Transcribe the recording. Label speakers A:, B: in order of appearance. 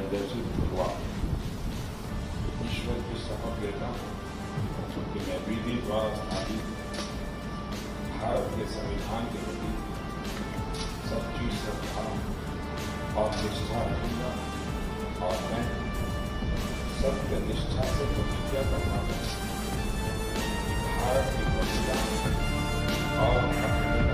A: प्रदर्शित हुआ। ईश्वर की शपथ लेता हूँ कि मैं विधि द्वारा स्थापित भारत के संविधान के प्रति सच्ची श्रद्धा और निष्ठा रखूंगा और मैं सत्य निष्ठा से प्रतिज्ञा करता हूँ कि भारत की प्रजा और